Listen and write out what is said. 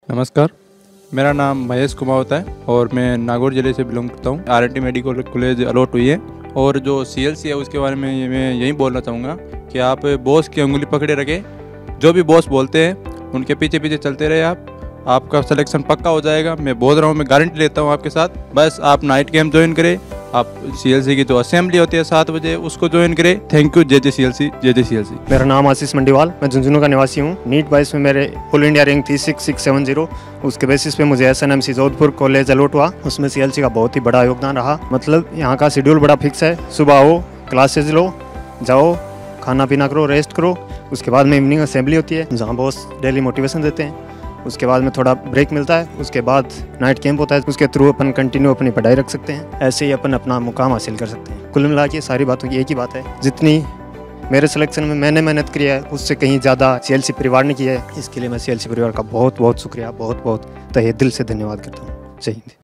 नमस्कार, मेरा नाम महेश कुमार होता है और मैं नागौर ज़िले से बिलोंग करता हूँ। आरएनटी मेडिकल कॉलेज अलॉट हुई है और जो सीएलसी है उसके बारे में मैं यही बोलना चाहूँगा कि आप बॉस की उंगली पकड़े रखें। जो भी बॉस बोलते हैं उनके पीछे पीछे चलते रहे आपका सिलेक्शन पक्का हो जाएगा। मैं बोल रहा हूँ, मैं गारंटी लेता हूँ आपके साथ। बस आप नाइट कैंप ज्वाइन करें, आप सीएलसी की जो असेंबली होती है 7 बजे उसको ज्वाइन करें। Thank you. जय जय सीएलसी। मेरा नाम आशीष मंडीवाल, मैं झुंझुनू का निवासी हूँ। नीट 22 में मेरे फुल इंडिया रैंक थी 6670। उसके बेसिस पे मुझे एसएनएमसी जोधपुर कॉलेज अलॉट हुआ। उसमें सीएलसी का बहुत ही बड़ा योगदान रहा। मतलब यहाँ का शेड्यूल बड़ा फिक्स है। सुबह आओ, क्लासेज लो, जाओ, खाना पीना करो, रेस्ट करो। उसके बाद में इवनिंग असेंबली होती है जहाँ बॉस डेली मोटिवेशन देते हैं। उसके बाद में थोड़ा ब्रेक मिलता है। उसके बाद नाइट कैंप होता है, उसके थ्रू अपन कंटिन्यू अपनी पढ़ाई रख सकते हैं। ऐसे ही अपन अपना मुकाम हासिल कर सकते हैं। कुल मिला के सारी बातों की एक ही बात है, जितनी मेरे सिलेक्शन में मैंने मेहनत की है उससे कहीं ज़्यादा सीएलसी परिवार ने की है। इसके लिए मैं सीएलसी परिवार का बहुत बहुत शुक्रिया, बहुत बहुत तहे दिल से धन्यवाद करता हूँ। जय हिंद।